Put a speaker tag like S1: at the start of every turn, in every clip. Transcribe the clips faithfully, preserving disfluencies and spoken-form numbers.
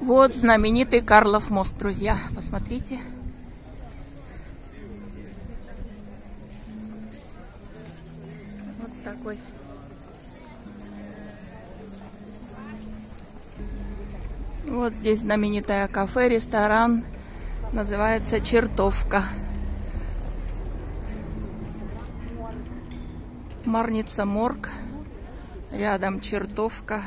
S1: Вот знаменитый Карлов мост, друзья. Посмотрите. Вот такой. Вот здесь знаменитое кафе, ресторан. Называется «Чертовка». Марница морг. Рядом «Чертовка».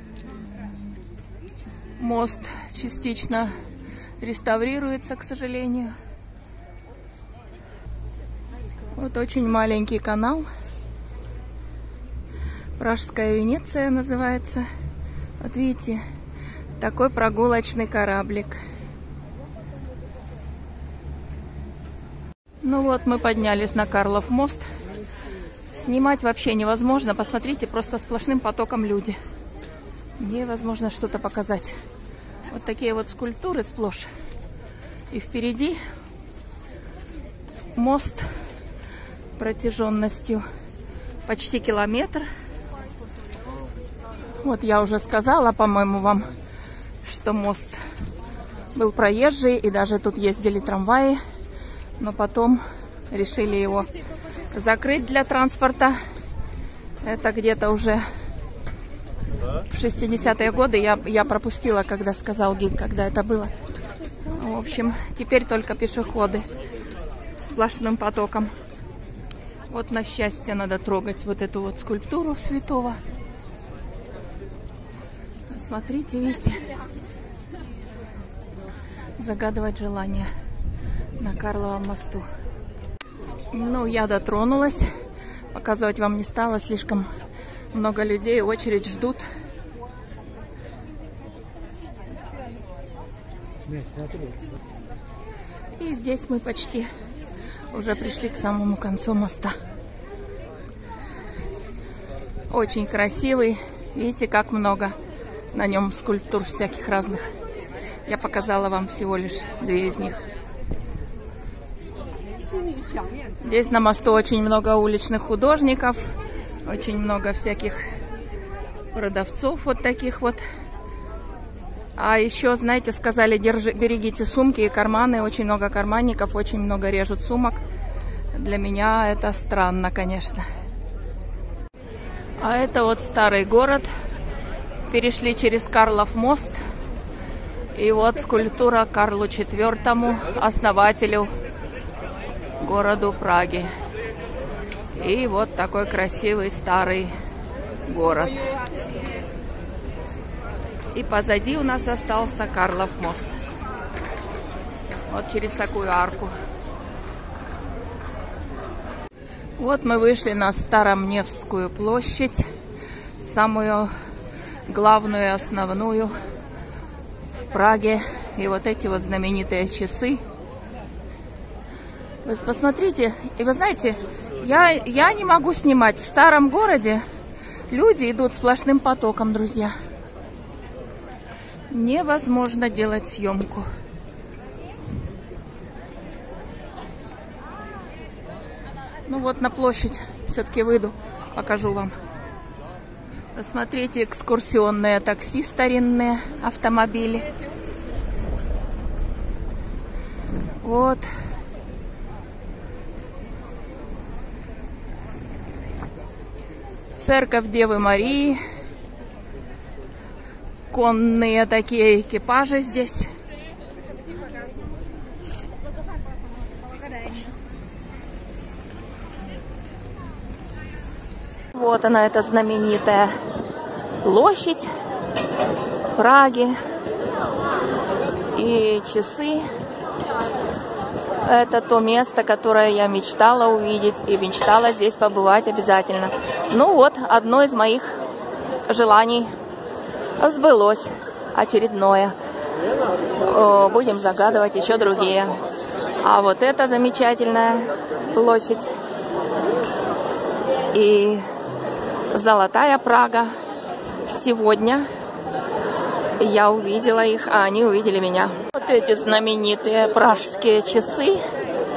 S1: Мост частично реставрируется, к сожалению. Вот очень маленький канал. Пражская Венеция называется. Вот видите, такой прогулочный кораблик. Ну вот, мы поднялись на Карлов мост. Снимать вообще невозможно. Посмотрите, просто сплошным потоком люди. Невозможно что-то показать. Вот такие вот скульптуры сплошь. И впереди мост протяженностью почти километр. Вот я уже сказала, по-моему, вам, что мост был проезжий, и даже тут ездили трамваи. Но потом решили его закрыть для транспорта. Это где-то уже в шестидесятые годы. Я, я пропустила, когда сказал гид, когда это было. В общем, теперь только пешеходы сплошным потоком. Вот на счастье надо трогать вот эту вот скульптуру святого. Смотрите, видите? Загадывать желание на Карловом мосту. Ну, я дотронулась. Показывать вам не стала. Слишком много людей. Очередь ждут. И здесь мы почти уже пришли к самому концу моста. Очень красивый. Видите, как много на нем скульптур всяких разных. Я показала вам всего лишь две из них. Здесь на мосту очень много уличных художников, очень много всяких продавцов вот таких вот. А еще, знаете, сказали, держи, берегите сумки и карманы. Очень много карманников, очень много режут сумок. Для меня это странно, конечно. А это вот старый город. Перешли через Карлов мост. И вот скульптура Карлу четвёртому, основателю городу Праги. И вот такой красивый старый город. И позади у нас остался Карлов мост. Вот через такую арку. Вот мы вышли на Старомневскую площадь, самую главную, основную в Праге. И вот эти вот знаменитые часы. Вы посмотрите, и вы знаете, я, я не могу снимать. В старом городе люди идут сплошным потоком, друзья. Невозможно делать съемку. Ну вот на площадь все-таки выйду, покажу вам. Посмотрите, экскурсионные такси, старинные автомобили. Вот. Церковь Девы Марии. Конные такие экипажи здесь. Вот она, эта знаменитая площадь Праги. И часы. Это то место, которое я мечтала увидеть и мечтала здесь побывать обязательно. Ну вот, одно из моих желаний сбылось, очередное. О, будем загадывать еще другие. А вот эта замечательная площадь и Золотая Прага. Сегодня я увидела их, а они увидели меня. Вот эти знаменитые пражские часы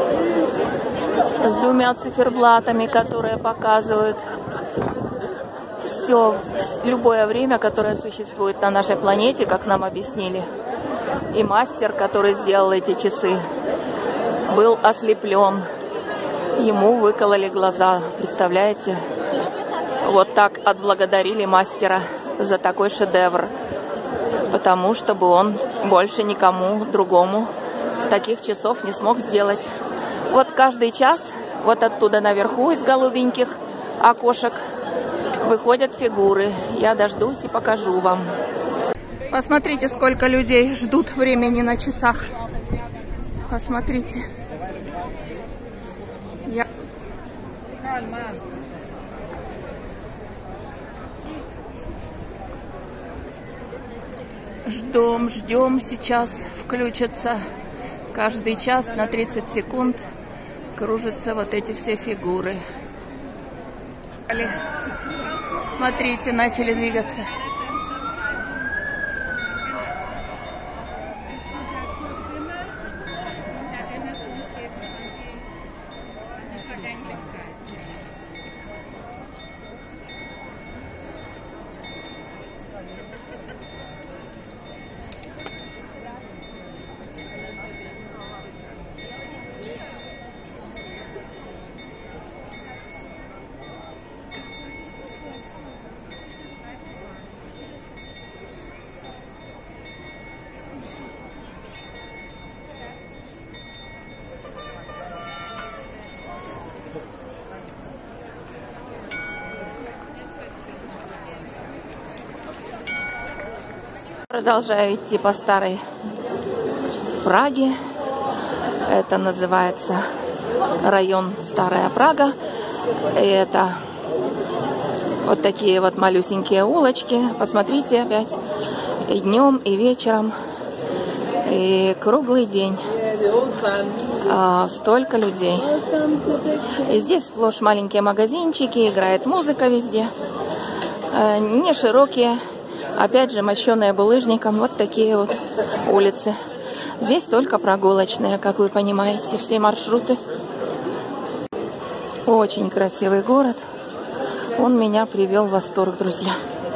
S1: с двумя циферблатами, которые показывают все, любое время, которое существует на нашей планете, как нам объяснили. И мастер, который сделал эти часы, был ослеплен. Ему выкололи глаза, представляете? Вот так отблагодарили мастера за такой шедевр, потому чтобы он больше никому другому таких часов не смог сделать. Вот каждый час, вот оттуда наверху из голубеньких окошек выходят фигуры. Я дождусь и покажу вам. Посмотрите, сколько людей ждут времени на часах. Посмотрите. Я... Ждем, ждем. Сейчас включатся. Каждый час на тридцать секунд кружатся вот эти все фигуры. Смотрите, начали двигаться. Продолжаю идти по старой Праге. Это называется район Старая Прага. И это вот такие вот малюсенькие улочки. Посмотрите опять. И днем, и вечером, и круглый день. А, столько людей. И здесь сплошь маленькие магазинчики, играет музыка везде. А, не широкие. Опять же, мощеные булыжником, вот такие вот улицы. Здесь только прогулочные, как вы понимаете, все маршруты. Очень красивый город. Он меня привел в восторг, друзья.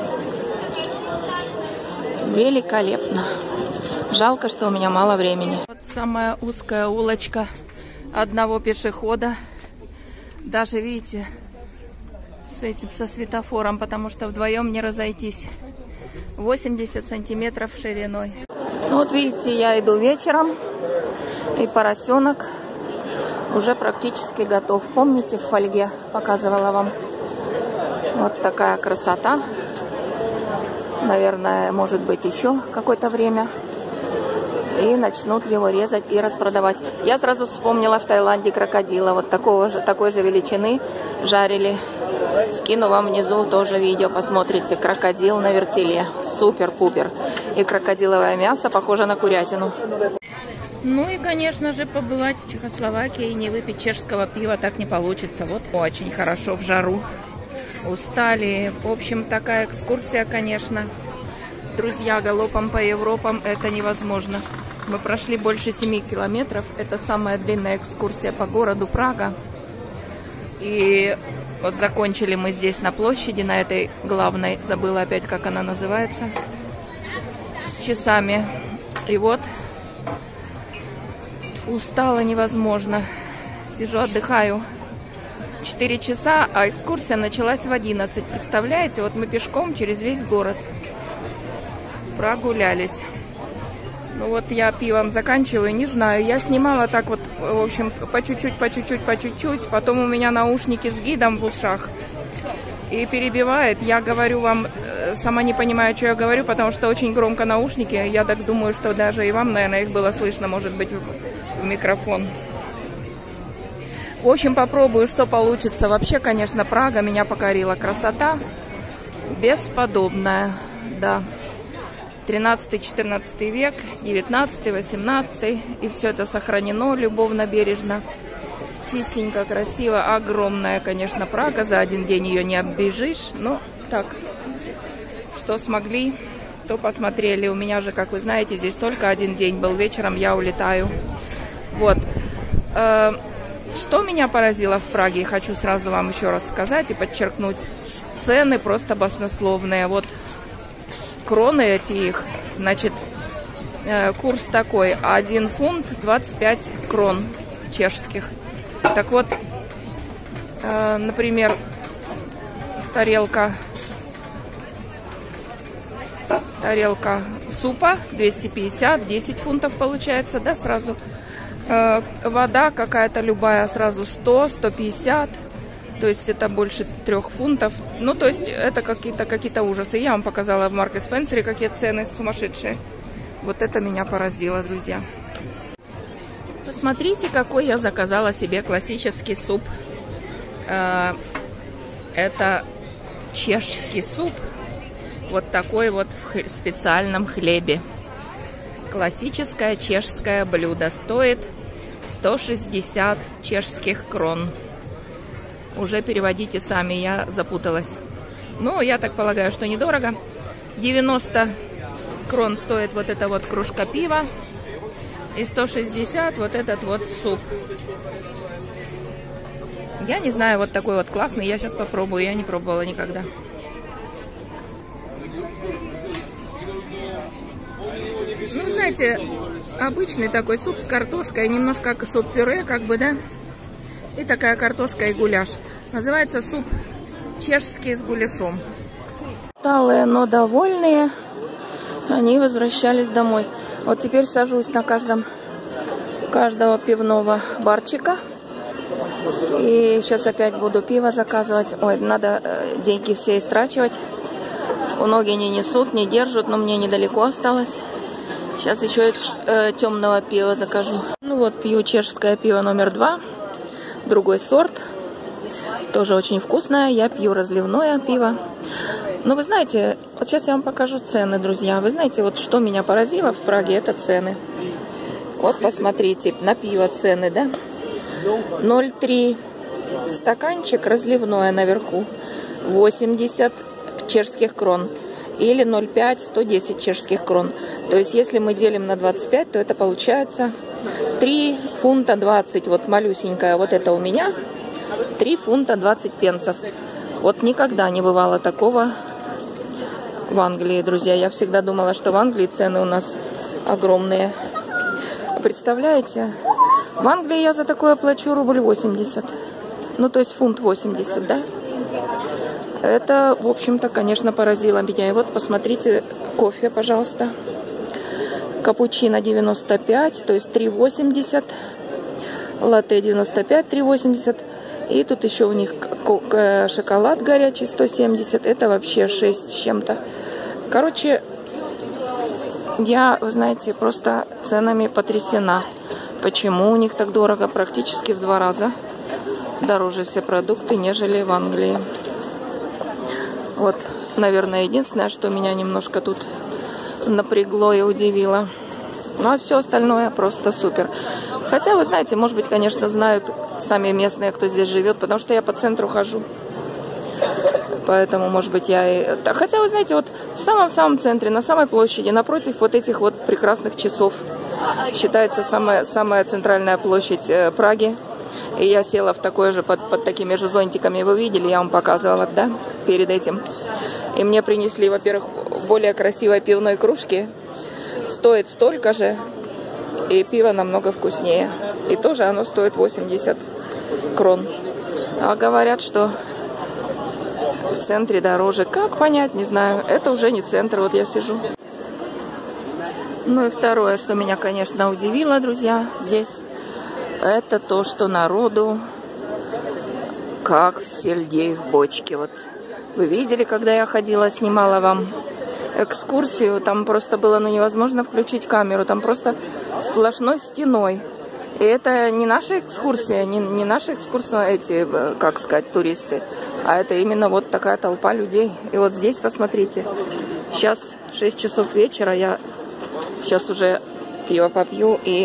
S1: Великолепно. Жалко, что у меня мало времени. Вот самая узкая улочка одного пешехода. Даже, видите, с этим, со светофором, потому что вдвоем не разойтись. восемьдесят сантиметров шириной. Ну, вот видите, я иду вечером, и поросенок уже практически готов. Помните, в фольге показывала вам? Вот такая красота. Наверное, может быть, еще какое-то время. И начнут его резать и распродавать. Я сразу вспомнила в Таиланде крокодила. Вот такого же, такой же величины жарили. Скину вам внизу тоже видео, посмотрите. Крокодил на вертеле. Супер-пупер. И крокодиловое мясо похоже на курятину. Ну и, конечно же, побывать в Чехословакии и не выпить чешского пива так не получится. Вот очень хорошо в жару. Устали. В общем, такая экскурсия, конечно. Друзья, галопом по Европам это невозможно. Мы прошли больше семи километров. Это самая длинная экскурсия по городу Прага. И вот закончили мы здесь на площади, на этой главной, забыла опять, как она называется, с часами. И вот устала невозможно. Сижу, отдыхаю четыре часа, а экскурсия началась в одиннадцать. Представляете, вот мы пешком через весь город прогулялись. Ну вот я пивом заканчиваю, не знаю. Я снимала так вот, в общем, по чуть-чуть, по чуть-чуть, по чуть-чуть. Потом у меня наушники с гидом в ушах. И перебивает. Я говорю вам, сама не понимаю, что я говорю, потому что очень громко наушники. Я так думаю, что даже и вам, наверное, их было слышно, может быть, в микрофон. В общем, попробую, что получится. Вообще, конечно, Прага меня покорила. Красота бесподобная, да. тринадцатый-четырнадцатый век, девятнадцатый-восемнадцатый, и все это сохранено любовно-бережно. Чистенько, красиво, огромная, конечно, Прага, за один день ее не оббежишь, но так, что смогли, то посмотрели. У меня же, как вы знаете, здесь только один день был, вечером я улетаю. Вот. что меня поразило в Праге, хочу сразу вам еще раз сказать и подчеркнуть. Цены просто баснословные. Вот кроны эти их, значит, курс такой, один фунт двадцать пять крон чешских. Так вот, например, тарелка, тарелка супа двести пятьдесят, десять фунтов получается, да, сразу. Вода какая-то любая сразу сто, сто пятьдесят. То есть это больше трех фунтов. Ну, то есть это какие-то какие-то ужасы. Я вам показала в Марк и Спенсере, какие цены сумасшедшие. Вот это меня поразило, друзья. Посмотрите, какой я заказала себе классический суп. Это чешский суп. Вот такой вот в специальном хлебе. Классическое чешское блюдо. Стоит сто шестьдесят чешских крон. Уже переводите сами, я запуталась. Но я так полагаю, что недорого. девяносто крон стоит вот эта вот кружка пива. И сто шестьдесят вот этот вот суп. Я не знаю, вот такой вот классный. Я сейчас попробую, я не пробовала никогда. Ну, знаете, обычный такой суп с картошкой. Немножко как суп-пюре, как бы, да? И такая картошка и гуляш. Называется суп чешский с гуляшом. Усталые, но довольные, они возвращались домой. Вот теперь сажусь на каждом каждого пивного барчика. И сейчас опять буду пиво заказывать. Ой, надо э, деньги все истрачивать. У ноги не несут, не держат, но мне недалеко осталось. Сейчас еще э, темного пива закажу. Ну вот, пью чешское пиво номер два. Другой сорт. Тоже очень вкусное. Я пью разливное пиво. Но вы знаете, вот сейчас я вам покажу цены, друзья. Вы знаете, вот что меня поразило в Праге, это цены. Вот посмотрите, на пиво цены, да? ноль три стаканчик разливное наверху. восемьдесят чешских крон. Или ноль пять, сто десять чешских крон. То есть, если мы делим на двадцать пять, то это получается три фунта двадцать. Вот малюсенькая, вот это у меня. три фунта двадцать пенсов. Вот никогда не бывало такого в Англии, друзья. Я всегда думала, что в Англии цены у нас огромные. Представляете? В Англии я за такое плачу рубль восемьдесят. Ну, то есть фунт восемьдесят, да? Это, в общем-то, конечно, поразило меня. И вот посмотрите, кофе, пожалуйста. Капучино девяносто пять, то есть три восемьдесят. Латте девяносто пять, три восемьдесят. И тут еще у них шоколад горячий сто семьдесят. Это вообще шесть с чем-то. Короче, я, вы знаете, просто ценами потрясена. Почему у них так дорого? Практически в два раза дороже все продукты, нежели в Англии. Вот, наверное, единственное, что меня немножко тут напрягло и удивило. Ну, а все остальное просто супер. Хотя, вы знаете, может быть, конечно, знают сами местные, кто здесь живет, потому что я по центру хожу. Поэтому, может быть, я и... Хотя, вы знаете, вот в самом-самом центре, на самой площади, напротив вот этих вот прекрасных часов, считается самая, самая центральная площадь э, Праги. И я села в такое же, под, под такими же зонтиками, вы видели, я вам показывала, да, перед этим. И мне принесли, во-первых, более красивой пивной кружки. Стоит столько же, и пиво намного вкуснее. И тоже оно стоит восемьдесят крон. А говорят, что в центре дороже. Как понять, не знаю. Это уже не центр, вот я сижу. Ну и второе, что меня, конечно, удивило, друзья, здесь, это то, что народу как сельдей в бочке. Вот вы видели, когда я ходила, снимала вам экскурсию, там просто было ну, невозможно включить камеру, там просто сплошной стеной. И это не наша экскурсия, не, не наши экскурсии, эти, как сказать, туристы, а это именно вот такая толпа людей. И вот здесь, посмотрите, сейчас шесть часов вечера, я сейчас уже пиво попью и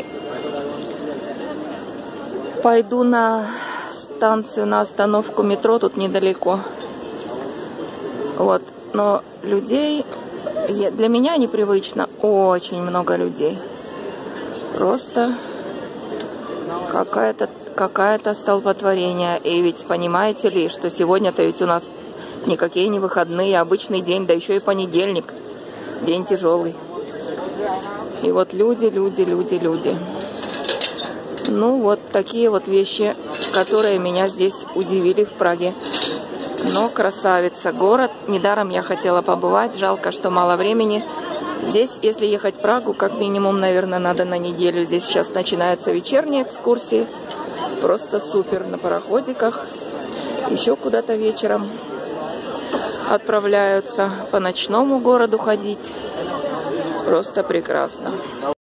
S1: пойду на станцию, на остановку метро, тут недалеко. Вот, но людей, для меня непривычно, очень много людей. Просто какая-то какое-то столпотворение. И ведь понимаете ли, что сегодня-то ведь у нас никакие не выходные, обычный день, да еще и понедельник. День тяжелый. И вот люди, люди, люди, люди. Ну, вот такие вот вещи, которые меня здесь удивили в Праге. Но красавица. Город. Недаром я хотела побывать. Жалко, что мало времени. Здесь, если ехать в Прагу, как минимум, наверное, надо на неделю. Здесь сейчас начинаются вечерние экскурсии. Просто супер. На пароходиках. Еще куда-то вечером отправляются. По ночному городу ходить. Просто прекрасно.